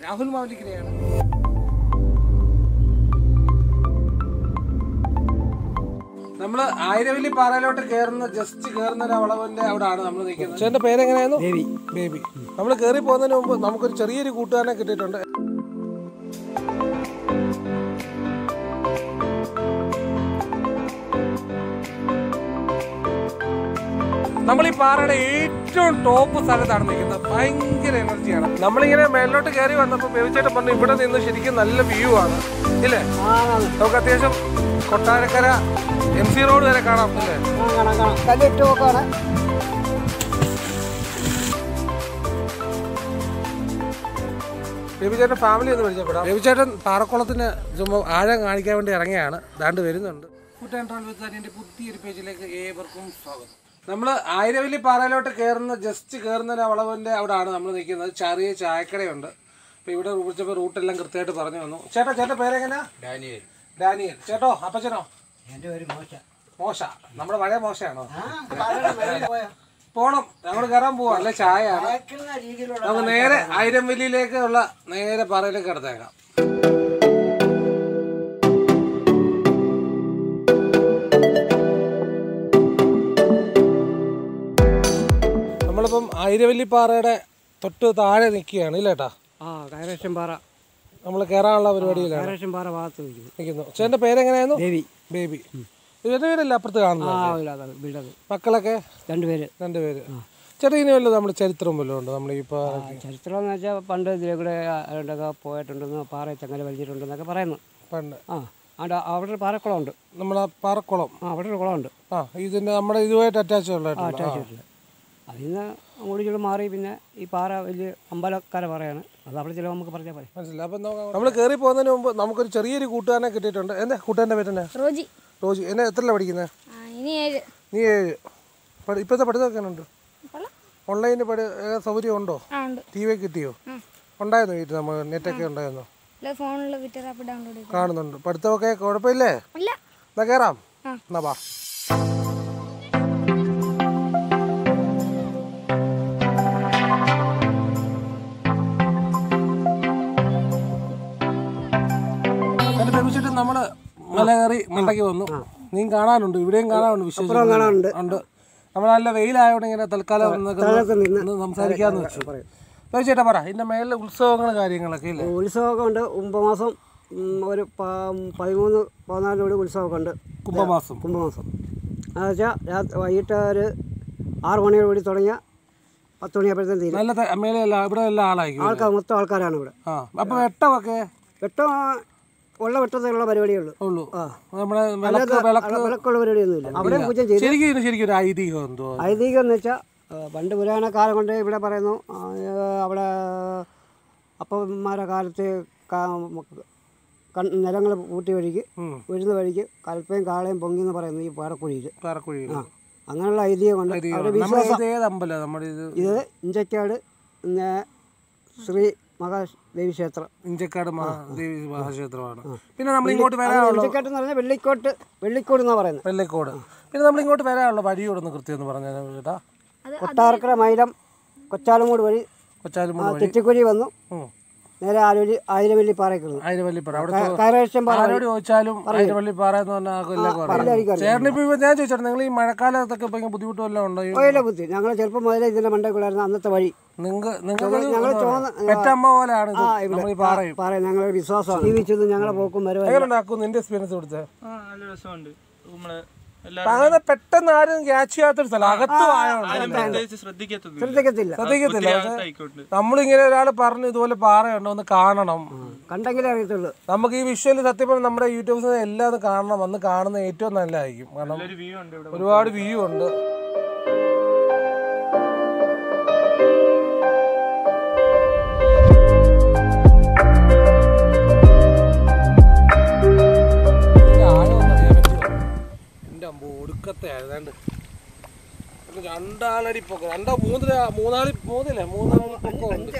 രാഹുൽ മാവലിക്കരയാണ്. നമ്മള് ആയിരവല്ലി പാറയിലോട്ട് ജസ്റ്റ് കയറുന്ന ഒരു വളവിന്റെ അവിടെയാണ് നമ്മൾ നിൽക്കുന്നത്. ചേട്ടന്റെ പേരെങ്ങനെയായിരുന്നു? ബേബി. ബേബി. നമ്മൾ കയറി പോകുന്നതിന് മുമ്പ് നമുക്കൊരു ചെറിയൊരു കൂട്ടുകാരനെ കിട്ടിയിട്ടുണ്ട്. നമ്മൾ ഈ പാറയുടെ ഏറ്റവും ടോപ്പ് സ്ഥലത്താണ് നിൽക്കുന്നത്. ഭയങ്കര എനർജിയാണ്. നമ്മളിങ്ങനെ മേലോട്ട് കയറി വന്നപ്പോൾ ബേബിച്ചേട്ടൻ പറഞ്ഞു ഇവിടെ നിന്ന് ശരിക്കും നല്ല വ്യൂ ആണ് ഇല്ലേ? നമുക്ക് അത്യാവശ്യം കൊട്ടാരക്കര MC റോഡ് വരെ കാണാം അല്ലേ? ബേബിച്ചേട്ടൻ ഫാമിലി ഒന്ന് പരിചയപ്പെടാം. ബേബിച്ചേട്ടൻ പാറക്കുളത്തിന് ചുമ്മാ ആഴം കാണിക്കാൻ വേണ്ടി ഇറങ്ങിയാണ്. ദാണ്ട് വരുന്നുണ്ട്. എൻ്റെ പുതിയൊരു പേജിലേക്ക് ഏവർക്കും സ്വാഗതം. നമ്മൾ ആയിരവല്ലി പാറയിലോട്ട് ജസ്റ്റ് കയറുന്ന ഒരു വളവിൻ്റെ അവിടെയാണ് നമ്മൾ നിൽക്കുന്നത്. ചെറിയ ചായക്കടയുണ്ട്. അപ്പോൾ ഇവിടെ വിളിച്ചപ്പോൾ റൂട്ടെല്ലാം കൃത്യമായിട്ട് പറഞ്ഞു തന്നു. ചേട്ടൻ്റെ പേരെങ്ങനെയാ? ഡാനിയൽ. ഡാനിയൽ. ചേട്ടോ അപ്പച്ചനോ? എൻ്റെ പേര് മോശ. നമ്മുടെ പഴയ മോശയാണോ? പോണം, ഞങ്ങൾ കയറാൻ പോവാം. അല്ലെ ചായയാണ്. നമുക്ക് നേരെ ആയിരംവല്ലിയിലേക്കുള്ള നേരെ പാറയിലേക്ക് കിടത്തേക്കാം. നമ്മളിപ്പം ആയിരവല്ലി പാറയുടെ തൊട്ട് താഴെ നിൽക്കുകയാണ് ഇല്ലേട്ടാ? കൈറേഷൻ പാറ നമ്മൾ കയറാനുള്ള പരിപാടിയിലാണ്. കൈറേഷൻ പാറ ഭാഗത്ത് നിൽക്കുന്നു. ചേട്ടൻ്റെ പേരെങ്ങനെയായിരുന്നു? ബേബി. ബേബി. ഇവരുടെ പേരല്ല അപ്പുറത്ത് കാണുന്നത്. മക്കളൊക്കെ? രണ്ടുപേര്. ചേട്ടാ ഇനി വല്ലതും നമ്മുടെ ചരിത്രം വല്ലതും ഉണ്ട്? നമ്മൾ ഈ ചരിത്രം എന്ന് വെച്ചാൽ പണ്ട് ഇതിലെ കൂടെ ആരൊക്കെ പോയിട്ടുണ്ടെന്ന് പാറ ചങ്ങല വലിച്ചിട്ടുണ്ടെന്നൊക്കെ പറയുന്നു പണ്ട്. അവിടെ ഒരു പാറക്കുളമുണ്ട്. നമ്മളെ പാറക്കുളം? അവിടെ ഒരു കുളമുണ്ട്. ഇതിൻ്റെ നമ്മുടെ ഇതുമായിട്ട് അറ്റാച്ച് അറ്റാച്ചിട്ടില്ല. അതിൽ നിന്ന് അങ്ങോട്ട് മാറി പിന്നെ ഈ പാറ വലിയ അമ്പലക്കാരെ പറയാണ്. അത് അവിടെ ചില നമുക്ക് പറഞ്ഞാൽ പറയും. മനസ്സിലായി. അപ്പം നമ്മൾ കയറി പോകുന്നതിന് മുമ്പ് നമുക്കൊരു ചെറിയൊരു കൂട്ടുകാരനെ കിട്ടിയിട്ടുണ്ട്. എന്താ കൂട്ടുകാരൻ്റെ പേരെന്നാ? റോജി. റോജി. എന്നെ എത്രല്ല പഠിക്കുന്നത്? നീ 7. ഇപ്പോഴത്തെ പഠിത്തമൊക്കെ ഉണ്ട്? ഓൺലൈനിൽ സൗകര്യം ഉണ്ടോ? TV കിട്ടിയോ? ഉണ്ടായിരുന്നു വീട്ടിൽ? നമ്മൾ നെറ്റൊക്കെ ഉണ്ടായിരുന്നു? കാണുന്നുണ്ട്. പഠിത്തമൊക്കെ കുഴപ്പമില്ലേ? എന്നാ കയറാം. എന്നാ വാ. നമ്മള് മല കയറി മണ്ടയ്ക്ക് വന്നു. നീ കാണാനുണ്ട്, ഇവിടെയും കാണാനുണ്ട്, വിശേഷം ഉണ്ട്. നമ്മൾ നല്ല വെയിലായോണ്ട് ഇങ്ങനെ തൽക്കാലം സംസാരിക്കാന്ന് വെച്ചു. ചേട്ടാ പറ, ഇതിന്റെ മേലെ ഉത്സവങ്ങളും കാര്യങ്ങളൊക്കെ ഇല്ലേ? ഉത്സവമൊക്കെ ഉണ്ട്. കുംഭമാസം ഒരു 13-14 ഉത്സവമൊക്കെ ഉണ്ട്. കുംഭമാസം എന്ന് വെച്ചാൽ വൈകിട്ട് ഒരു 6 മണിയോടുകൂടി തുടങ്ങിയ 10 മണിയാകുമ്പോഴത്തേക്കും തീരും. നല്ല മേലെയല്ല, ഇവിടെ എല്ലാ ആളായിരിക്കും. മൊത്തം ആൾക്കാരാണ് ഇവിടെ. അപ്പൊ വെട്ടമൊക്കെ? വെട്ടം ഉള്ള വെട്ടത്തിലുള്ള പരിപാടിയുള്ളൂ. വിളക്കുള്ള പരിപാടിയൊന്നുമില്ല. അവിടെ പൂജ ചെയ്ത് ശരിക്കും ഐതിഹ്യം എന്തോ? ഐതിഹ്യം എന്ന് വെച്ചാൽ പണ്ട് പുരാണ കാലം കൊണ്ട് ഇവിടെ പറയുന്നു, അവിടെ അപ്പന്മാരുടെ കാലത്ത് നിലങ്ങൾ കൂട്ടി വീഴുന്ന വഴിക്ക് കൽപ്പയും കാളയും പൊങ്ങി എന്ന് പറയുന്നു ഈ പാറക്കുഴിയിൽ. അങ്ങനെയുള്ള ഐതിഹ്യം കൊണ്ട് ഇത് ഇഞ്ചക്കാട് ശ്രീ മഹാദേവി ക്ഷേത്രം. ഇഞ്ചക്കാട് മഹാദേവി മഹാക്ഷേത്രമാണ്. പിന്നെ നമ്മൾ ഇങ്ങോട്ട് വരാനുള്ള വെള്ളിക്കോട് എന്നാ പറയുന്നത്. വെള്ളിക്കോട്. പിന്നെ നമ്മൾ ഇങ്ങോട്ട് വരാനുള്ള വഴിയോടൊന്ന് കൃത്യം എന്ന് പറഞ്ഞാൽ ചേട്ടാ? കൊട്ടാരക്കര മൈലം കൊച്ചാലുമൂട് വഴി തെറ്റിക്കുഴി വന്നു നേരെ ആയിരവല്ലി പാറയ്ക്ക്. ചോദിച്ചാലും ആയിരവല്ലി പാറ എന്ന് പറഞ്ഞാൽ ചേട്ടനിപ്പോ ഞാൻ ചോദിച്ചോട്ടെ, നിങ്ങൾ ഈ മഴക്കാലത്തൊക്കെ ബുദ്ധിമുട്ട് വല്ലതും ഉണ്ടോ? ബുദ്ധി ഞങ്ങൾ ചെറുപ്പം മുതലേ ഇതിന്റെ മണ്ടയ്ക്കുള്ളായിരുന്നു അന്നത്തെ വഴി. പെറ്റമ്മ പോലെയാണ് ഞങ്ങളുടെ വിശ്വാസമാണ്. ജീവിച്ചത് ഞങ്ങളെ പോക്കും വരും. നിന്റെ എക്സ്പീരിയൻസ് കൊടുത്തത്? പെട്ടെന്ന് ആരും ക്യാച്ച് ചെയ്യാത്തൊരു സ്ഥലം, അകത്ത് ശ്രദ്ധിക്കത്തില്ല. നമ്മളിങ്ങനെ ഒരാൾ പറഞ്ഞു ഇതുപോലെ പാറയുണ്ടോ ഒന്ന് കാണണം, കണ്ടെങ്കിലേ അറിയത്തുള്ളൂ. നമുക്ക് ഈ വിഷ്വല് സത്യം പറഞ്ഞാൽ നമ്മുടെ യൂട്യൂബിൽ എല്ലാം കാണണം. വന്ന് കാണുന്നത് ഏറ്റവും നല്ലതായിരിക്കും. കാരണം ഒരുപാട് വ്യൂ ഉണ്ട്. ഒടുക്കത്തെ ഏതാണ്ട് 2 ആളടി പൊക്കം, 3 പൊക്കമുണ്ട്.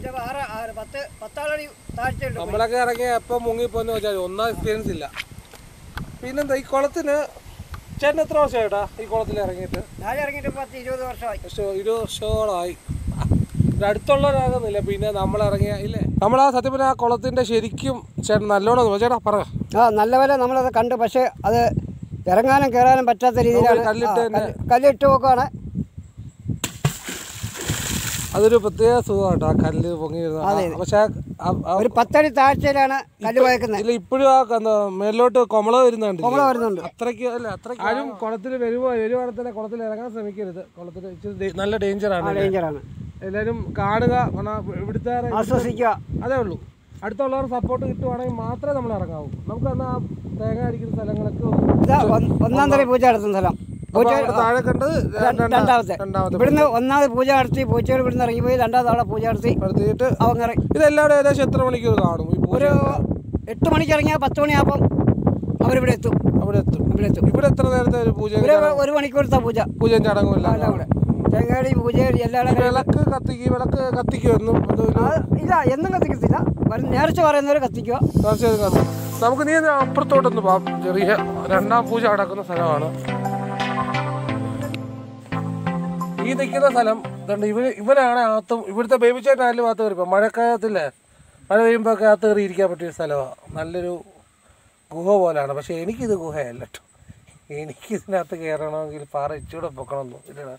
നമ്മളൊക്കെ ഇറങ്ങി എപ്പം മുങ്ങിപ്പോന്ന് വെച്ചാൽ ഒന്നാം എക്സ്പീരിയൻസ് ഇല്ല. പിന്നെന്താ ഈ കുളത്തിന് ചേട്ടൻ എത്ര വർഷം ചേട്ടാ ഈ കുളത്തിൽ ഇറങ്ങിയിട്ട്? 20 വർഷമായി. 20 വർഷങ്ങളായി. അടുത്തുള്ളവരാകുന്നില്ല പിന്നെ നമ്മളിറങ്ങിയ ഇല്ലേ നമ്മൾ ആ സത്യം പറഞ്ഞാൽ ആ കുളത്തിൻ്റെ ശരിക്കും ചേട്ടൻ നല്ലോണം ചേട്ടാ പറ നല്ല പോലെ നമ്മളത് കണ്ടു. പക്ഷേ അത് ഇറങ്ങാനും കയറാനും പറ്റാത്ത രീതിയിലാണ് കല്ലിട്ട് നോക്കുകയാണ്. അതൊരു പ്രത്യേക സുഖമാട്ടോ ആ കല്ല് പൊങ്ങി വരുന്നത്. പക്ഷേ ഒരു 10 അടി താഴ്ചയിലാണ് കല്ല് പോയേക്കുന്നത്. ഇല്ല ഇപ്പോഴും ആ മേലോട്ട് കൊമള വരുന്നുണ്ട്. അത്രയ്ക്ക് അല്ല അത്രയ്ക്ക് ആരും കുളത്തിൽ വരുവാണെങ്കിൽ തന്നെ കുളത്തിൽ ഇറങ്ങാൻ ശ്രമിക്കരുത്. കുളത്തിൽ ഇച്ചിരി നല്ല ഡേഞ്ചറാണ്. എല്ലാവരും കാണുക, ഇവിടുത്തെ ആശ്വസിക്കുക, അതേ ഉള്ളൂ. അടുത്തുള്ളവർ സപ്പോർട്ട് കിട്ടുവാണെങ്കിൽ മാത്രമേ നമ്മൾ ഇറങ്ങാവൂ. നമുക്ക് അന്ന് ആ തേങ്ങ അടിക്കുന്ന സ്ഥലങ്ങളൊക്കെ 1-ാം തരം പൂജ നടത്തുന്ന സ്ഥലം. താഴെ കണ്ടത് രണ്ടാമത്തെ ഇവിടുന്ന് 1ാമത് പൂജ നടത്തി പൂച്ചകൾ ഇവിടുന്ന് ഇറങ്ങിപ്പോയി 2ാമത് അവിടെ പൂജ നടത്തിയിട്ട് അവങ്ങ ഇതെല്ലാവരും ഏകദേശം എത്ര മണിക്കൂർ കാണും? ഒരു 8 മണിക്ക് ഇറങ്ങിയാൽ 10 മണിയാകുമ്പം അവരിവിടെ എത്തും. ഇവിടെ എത്ര നേരത്തെ ഒരു പൂജ? 1 മണിക്കൂറത്തെ പൂജയും ചടങ്ങുമില്ല. തേങ്ങാടി പൂജയും എല്ലാവരും വിളക്ക് കത്തിക്കുമെന്നും ഇല്ല, എന്നും കത്തിക്കത്തില്ല. നേർച്ച പറയുന്നവർ കത്തിക്കുക. നമുക്ക് നീ അപ്പുറത്തോട്ടൊന്ന് പോവാം. ചെറിയ 2ാം പൂജ നടക്കുന്ന സ്ഥലമാണ് ഈ നിൽക്കുന്ന സ്ഥലം. ഇവനാണ് അകത്തും ഇവിടുത്തെ ബേബി ചേട്ടനായാലും അകത്ത് കയറിപ്പോ മഴക്കാലത്തില്ലേ, മഴ പെയ്യുമ്പോൾ ഒക്കെ അകത്ത് കയറി ഇരിക്കാൻ പറ്റിയ സ്ഥലമാണ്. നല്ലൊരു ഗുഹ പോലെയാണ്. പക്ഷെ എനിക്കിത് ഗുഹയല്ല കേട്ടോ. എനിക്കിതിനകത്ത് കയറണമെങ്കിൽ പാറ ഇച്ചിവിടെ പൊക്കണമെന്നു ഇല്ലടാ.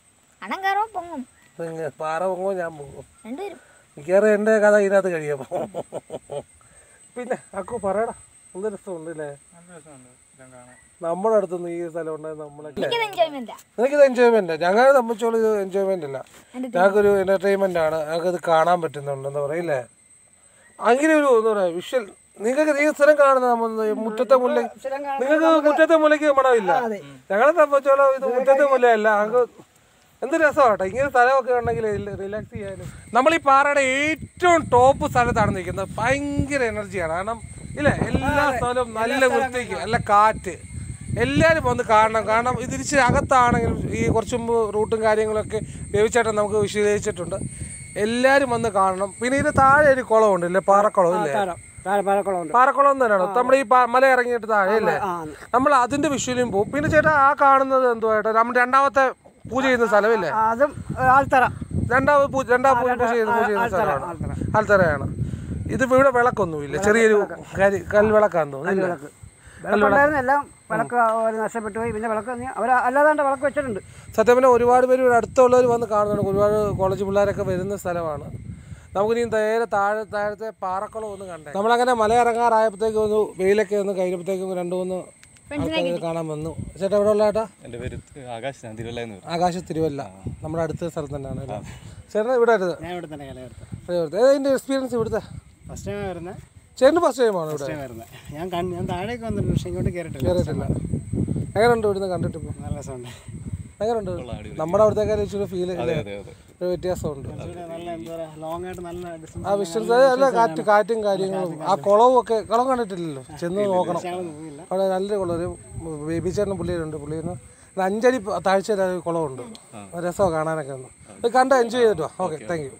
പാറ പൊങ്ങോ ഞാൻ പോകും. മിക്കവാറും എൻ്റെ കഥ ഇതിനകത്ത് കഴിയുമ്പോൾ. പിന്നെ അക്കു പറയടാ, എന്ത് രസമുണ്ട് അല്ലേ? നമ്മുടെ അടുത്തൊന്നും ഈ സ്ഥലം ഉണ്ടായത് എനിക്കിത് എൻജോയ്മെന്റ്. ഞങ്ങളെ സംബന്ധിച്ചോളം ഇത് എൻജോയ്മെന്റ് അല്ല, ഞങ്ങൾക്കൊരു എന്റർടൈൻമെന്റ് ആണ്. ഞങ്ങൾക്കത് കാണാൻ പറ്റുന്നുണ്ട്. എന്താ പറയില്ലേ, അങ്ങനെ ഒരു എന്താ പറയാ വിഷ്വൽ. നിങ്ങൾക്ക് ഈ സ്ഥലം കാണുന്ന മുറ്റത്തെ മുല്ല, നിങ്ങൾക്ക് മുറ്റത്തെ മുല്ലയ്ക്ക് മണമില്ല. ഞങ്ങളെ സംബന്ധിച്ചോളം ഇത് മുറ്റത്തെ മുല്ലയല്ല. ഞങ്ങൾക്ക് എന്ത് രസമാട്ടോ ഇങ്ങനെ സ്ഥലമൊക്കെ ഉണ്ടെങ്കിൽ റിലാക്സ് ചെയ്യാനും. നമ്മൾ ഈ പാറയുടെ ഏറ്റവും ടോപ്പ് സ്ഥലത്താണ് നിൽക്കുന്നത്. ഭയങ്കര എനർജിയാണ്. കാരണം ഇല്ലേ, എല്ലാ സ്ഥലവും നല്ല വൃത്തിക്ക്, നല്ല കാറ്റ്. എല്ലാവരും വന്ന് കാണണം. കാരണം ഇത് തിരിച്ച് അകത്താണെങ്കിലും ഈ കുറച്ച് മുമ്പ് റൂട്ടും കാര്യങ്ങളൊക്കെ വേവിച്ചായിട്ട് നമുക്ക് വിശദീകരിച്ചിട്ടുണ്ട്. എല്ലാവരും വന്ന് കാണണം. പിന്നെ ഇതിന് താഴെ ഒരു കുളമുണ്ട് ഇല്ലേ, പാറക്കുളം ഇല്ലേ? പാറക്കുളം തന്നെയാണ്. നമ്മുടെ ഈ മല ഇറങ്ങിയിട്ട് താഴെ അല്ലേ, നമ്മൾ അതിന്റെ വിഷ്വലും പോകും. പിന്നെ ചേട്ടാ ആ കാണുന്നത് എന്തുവായിട്ടോ നമ്മൾ 2ാമത്തെ പൂജ ചെയ്യുന്ന സ്ഥലമില്ലേ, രണ്ടാമത് പൂജ ചെയ്യുന്ന സ്ഥലമാണ്, ആൽത്തറയാണ്. ഇത് ഇവിടെ വിളക്കൊന്നുമില്ല, ചെറിയൊരു കൽവിളക്കാന്ന് തോന്നുന്നു. എല്ലാം വിളക്ക് നഷ്ടപ്പെട്ടു പോയി. പിന്നെ വിളക്ക് അവർ അല്ലാതെ വിളക്ക് വെച്ചിട്ടുണ്ട്. സത്യം പറഞ്ഞാൽ ഒരുപാട് പേര് ഇവിടെ അടുത്തുള്ളവർ വന്ന് കാണുന്നുണ്ട്. ഒരുപാട് കോളേജ് പിള്ളേരൊക്കെ വരുന്ന സ്ഥലമാണ്. നമുക്കിനി നേരെ താഴത്തെ പാറക്കുളം ഒന്ന് കണ്ടേ. നമ്മളങ്ങനെ മല ഇറങ്ങാറായപ്പോഴത്തേക്കും ഒന്ന് വെയിലൊക്കെ ഒന്ന് കഴിഞ്ഞപ്പോഴത്തേക്കും 2-3 ആൾക്കാർ കാണാൻ വന്നു. ചേട്ടാ എവിടെ ഉള്ള ചേട്ടാ? എൻ്റെ പേര് ആകാശ് തിരുവല്ല. നമ്മുടെ അടുത്ത സ്ഥലത്ത് തന്നെയാണ്. ചേട്ടൻ ഇവിടെ അതിൻ്റെ എക്സ്പീരിയൻസ് ഇവിടുത്തെ ഫസ്റ്റ് ടൈം വരുന്നത്? ചേട്ടന് ഫസ്റ്റ് ടൈമാണ് ഇവിടെ? ഞാൻ താഴേക്ക് വന്നിട്ടുണ്ട്, പക്ഷേ ഇങ്ങോട്ട് കയറിയിട്ടില്ല. എങ്ങനെയുണ്ട് ഇവിടുന്ന് കണ്ടിട്ട്? ഇപ്പോൾ നല്ല രസമുണ്ട്. എങ്ങനെയുണ്ട്? നമ്മുടെ അവിടുത്തെ ഇച്ചിരി ഫീൽ ഒരു വ്യത്യാസമുണ്ട്. ആ വിഷ്വൽസ് നല്ല കാറ്റും കാര്യങ്ങളും ആ കുളവും ഒക്കെ. കുളം കണ്ടിട്ടില്ലല്ലോ, ചെന്ന് നോക്കണം. അവിടെ നല്ലൊരു കുളം. ഒരു ബേബി ചേട്ടൻ പുള്ളിയുണ്ട്. പുള്ളിന്ന് 5 അടി താഴ്ച കുളമുണ്ട്. രസമാണ് കാണാനൊക്കെ. ഒന്ന് കണ്ട് എൻജോയ് ചെയ്തിട്ടോ. Okay, thank you.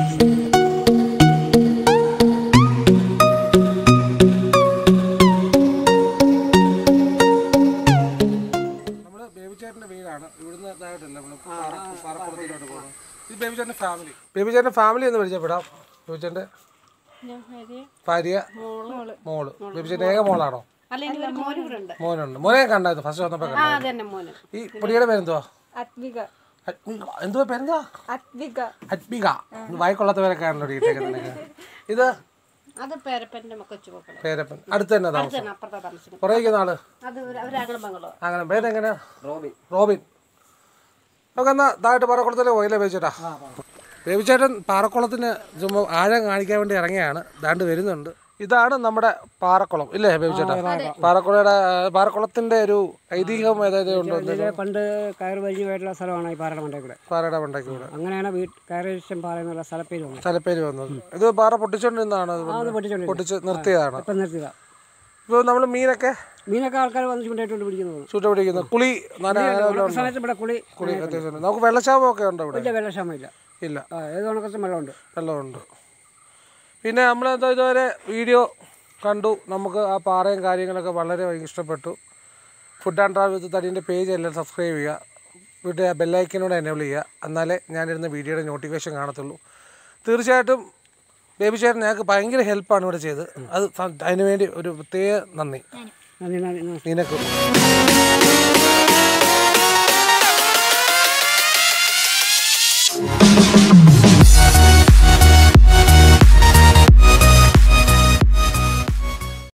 നമ്മുടെ ബേബി ചേട്ടൻ്റെ വീടാണ്. ഇവിടുന്ന് ഇതായിട്ടല്ല പാറക്കുളത്തിലോട്ട് പോകുന്നത്. ഇത് ബേബി ചേട്ടൻ്റെ ഫാമിലി എന്ന് പരിചയപ്പെടാം. ബേബി ചേട്ടൻ്റെ ഭാര്യ, മോള്. ബേബി ചേട്ടൻ്റെ ഏക മോളാണോ? മോനുണ്ട്. മോനെ കണ്ടായിരുന്നു ഫസ്റ്റ് വന്നപ്പോ? ഈ പൊടിയുടെ പേരെന്തുവാ? എന്തുവാ പേരെന്താ? അത്വിക. വായിക്കൊള്ളാത്ത പേരൊക്കെ ആണല്ലോ ഇട്ടേക്കുന്നത്. ഇത് പേരപ്പൻ. അടുത്ത് തന്നെ താമസം? കുറേ നാള്. അങ്ങനെ പേരെങ്ങനെയാ? റോബിൻ. നമുക്ക് എന്നാ താഴോട്ട് പാറക്കുളത്തില് പോയില്ലേ ബേബിച്ചേട്ടാ? ബേബിച്ചേട്ടൻ പാറക്കുളത്തിന് ചുമ്മാ ആഴം കാണിക്കാൻ വേണ്ടി ഇറങ്ങിയാണ്. ദാണ്ട് വരുന്നുണ്ട്. ഇതാണ് നമ്മുടെ പാറക്കുളം ഇല്ലേ ബേബിച്ചേട്ടാ? പാറക്കുളത്തിന്റെ ഒരു ഐതിഹ്യം ഏതായത് ഉണ്ടോ? പണ്ട് കയർ പരിചയമായിട്ടുള്ള സ്ഥലമാണ് ഈ പാറയുടെ മണ്ടയ്ക്ക് കൂടെ. അങ്ങനെയാണ് കയറേശ്യം പാറ എന്നുള്ള സ്ഥലപ്പേര് വന്നത്. ഇത് പാറ പൊട്ടിച്ചോണ്ടിരുന്നതാണ്? പൊട്ടിച്ച് നിർത്തിയതാണ്. ഇപ്പോൾ നമ്മൾ മീനൊക്കെ ആൾക്കാർ വന്ന് ചൂട്ട കുളി അത്യാവശ്യം. നമുക്ക് വെള്ളക്ഷാമൊക്കെ ഉണ്ടോ ഇവിടെ? വെള്ളക്ഷാമില്ല. ഇല്ല, ഏത് ഉണക്കത്തും വെള്ളമുണ്ട്. പിന്നെ നമ്മളെന്താ ഇതുവരെ വീഡിയോ കണ്ടു. നമുക്ക് ആ പാറയും കാര്യങ്ങളൊക്കെ വളരെ ഇഷ്ടപ്പെട്ടു. ഫുഡ് ആൻഡ് ട്രാവൽ വിത്ത് തടീൻ്റെ പേജ് എല്ലാം സബ്സ്ക്രൈബ് ചെയ്യുക. വീട്ടിൽ ബെല്ലൈക്കനോട് എനേബിൾ ചെയ്യുക. എന്നാലേ ഞാനിരുന്ന വീഡിയോയുടെ നോട്ടിഫിക്കേഷൻ കാണത്തുള്ളൂ. തീർച്ചയായിട്ടും ബേബി ചേട്ടൻ ഞങ്ങൾക്ക് ഭയങ്കര ഹെൽപ്പാണ് ഇവിടെ ചെയ്തത്. അത് അതിനു വേണ്ടി ഒരു പ്രത്യേക നന്ദി. നന്ദി. നിനക്കും